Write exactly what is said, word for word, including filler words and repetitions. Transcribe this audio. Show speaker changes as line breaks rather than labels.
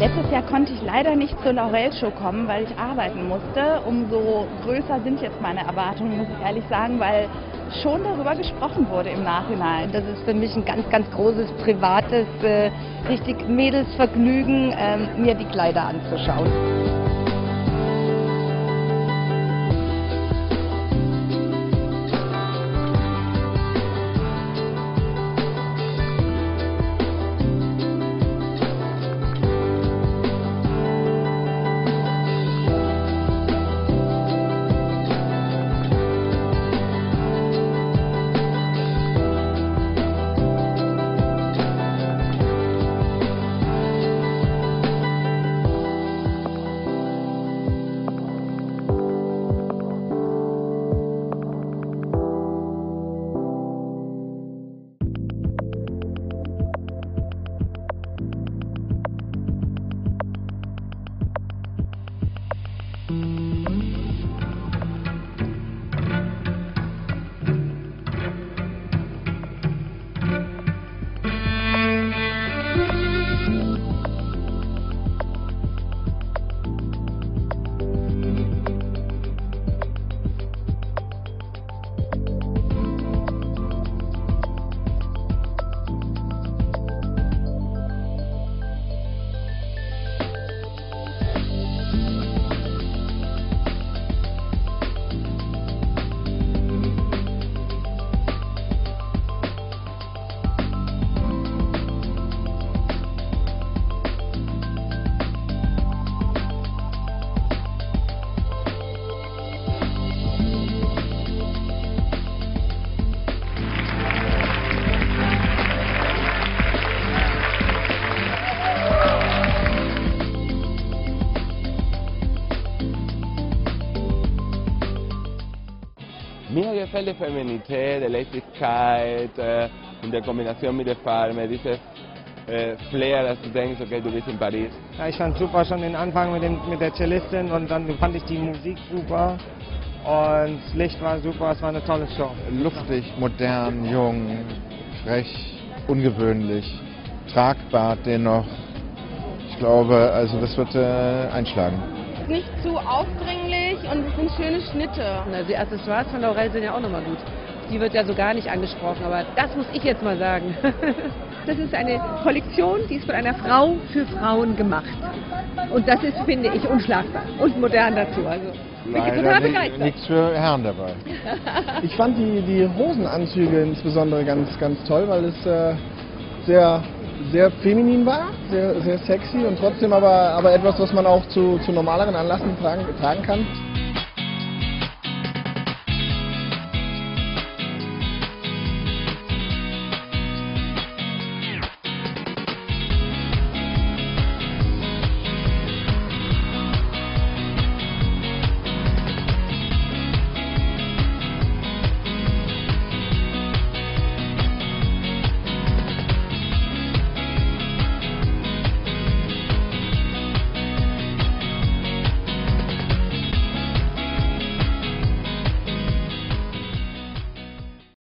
Letztes Jahr konnte ich leider nicht zur Laurel-Show kommen, weil ich arbeiten musste. Umso größer sind jetzt meine Erwartungen, muss ich ehrlich sagen, weil schon darüber gesprochen wurde im Nachhinein.
Das ist für mich ein ganz, ganz großes, privates, äh, richtig Mädelsvergnügen, ähm, mir die Kleider anzuschauen.
Mir gefällt die Feminität, die Leichtigkeit, äh, in der Kombination mit der Farbe, dieses äh, Flair, dass du denkst, okay, du bist in Paris.
Ja, ich fand super schon den Anfang mit, dem, mit der Cellistin und dann fand ich die Musik super und das Licht war super, es war eine tolle Show.
Luftig, modern, jung, frech, ungewöhnlich, tragbar dennoch. Ich glaube, also das wird äh, einschlagen.
Nicht zu aufdringlich und es sind schöne Schnitte.
Also die Accessoires von Laurel sind ja auch nochmal gut. Die wird ja so gar nicht angesprochen, aber das muss ich jetzt mal sagen.
Das ist eine Kollektion, die ist von einer Frau für Frauen gemacht. Und das ist, finde ich, unschlagbar und modern dazu. Also bin ich total begeistert.
Nichts für Herren dabei.
Ich fand die, die Hosenanzüge insbesondere ganz, ganz toll, weil es äh, sehr, sehr feminin war, sehr, sehr sexy und trotzdem aber, aber etwas, was man auch zu, zu normaleren Anlässen tragen, tragen kann.